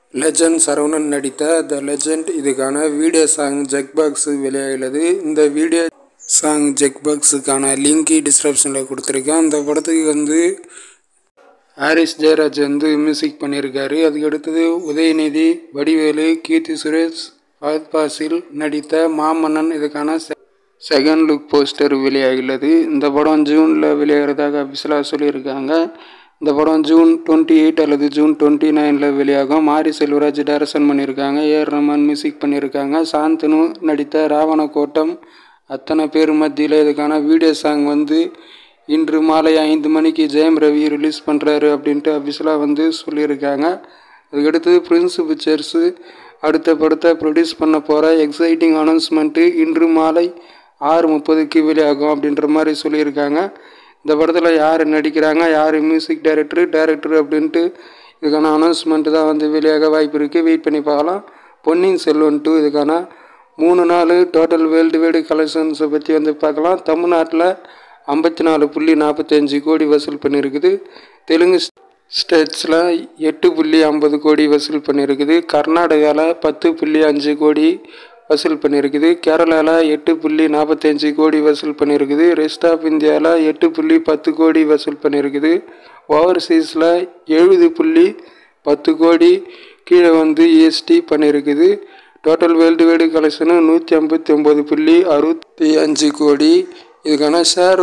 Legend Saravanan நடித்த the legend இதுக்கான video song jukebox வெளியாகியுள்ளது. இந்த video song jukebox link டிஸ்கிரிப்ஷனில் கொடுத்துருக்கேன். அந்த படத்துக்கு ஹாரிஸ் ஜெயராஜ் மியூசிக் பண்ணியிருக்காரு. அதுக்கடுத்தது உதயநிதி, வடிவேலு, கீர்த்தி சுரேஷ், ஃபஹத் ஃபாசில் நடித்த மாமன்னன் இதுக்கான செகண்ட் லுக் போஸ்டர் வெளியாகியுள்ளது. இந்த படம் ஜூனில் வெளியாகிறதாக அபிஷியலாக சொல்லியிருக்காங்க. இந்த படம் ஜூன் 28 அல்லது ஜூன் 29 வெளியாகும். மாரி செல்வராஜ் டைரக்ஷன் பண்ணியிருக்காங்க. ஏஆர் ரஹ்மான் மியூசிக் பண்ணியிருக்காங்க. சாந்தனு நடித்த ராவணக்கோட்டம் அத்தனை பேர் மத்தியில் இதுக்கான வீடியோ சாங் இன்று மாலை 5 மணிக்கு ஜெயம் ரவி ரிலீஸ் பண்ணுறாரு அப்படின்ட்டு அபிஷியலாக சொல்லியிருக்காங்க. அதுக்கடுத்தது PricePictures அடுத்த படத்தை ப்ரொடியூஸ் பண்ண போகிற எக்ஸைட்டிங் அனௌன்ஸ்மெண்ட்டு இன்று மாலை 6:30க்கு வெளியாகும் அப்படின்ற மாதிரி சொல்லியிருக்காங்க. இந்த படத்தில் யார் நடிக்கிறாங்க, யார் மியூசிக் டைரக்டர் அப்படின்ட்டு இதுக்கான அனௌன்ஸ்மெண்ட்டு தான் வெளியாக வாய்ப்பு இருக்குது. வெயிட் பண்ணி பார்க்கலாம். பொன்னியின் செல்வன் 2 இதுக்கான 3 நாள் டோட்டல் வேர்ல்டு வைடு கலெக்ஷன்ஸை பற்றி பார்க்கலாம். தமிழ்நாட்டில் 54.45 கோடி வசூல் பண்ணியிருக்குது. தெலுங்கு ஸ்டேட்ஸில் 8.50 கோடி வசூல் பண்ணியிருக்குது. கர்நாடகாவில் 10.5 கோடி வசூல் பண்ணியிருக்குது. கேரளாவில் 8.45 கோடி வசூல் பண்ணியிருக்குது. ரெஸ்ட் ஆஃப் இந்தியாவில் 8.10 கோடி வசூல் பண்ணியிருக்குது. ஓவர்சீஸில் 7.10 கோடி கீழே EST பண்ணியிருக்குது. டோட்டல் வேர்ல்டு வைடு கலெக்ஷனு 159.65 கோடி. இதுக்கான ஷேர்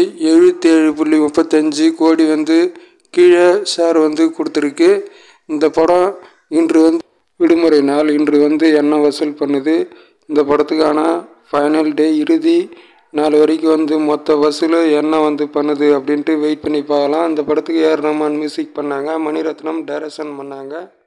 77.35 கோடி கீழே ஷேர் கொடுத்துருக்கு. இந்த படம் இன்று விடுமுறை நாள். இன்று என்ன வசூல் பண்ணுது, இந்த படத்துக்கான ஃபைனல் டே இறுதி நாள் வரைக்கும் மொத்த வசூல் என்ன பண்ணுது அப்படின்ட்டு வெயிட் பண்ணி பார்க்கலாம். இந்த படத்துக்கு ஏஆர் ரஹ்மான் மியூசிக் பண்ணாங்க. மணிரத்னம் டைரக்ஷன் பண்ணாங்க.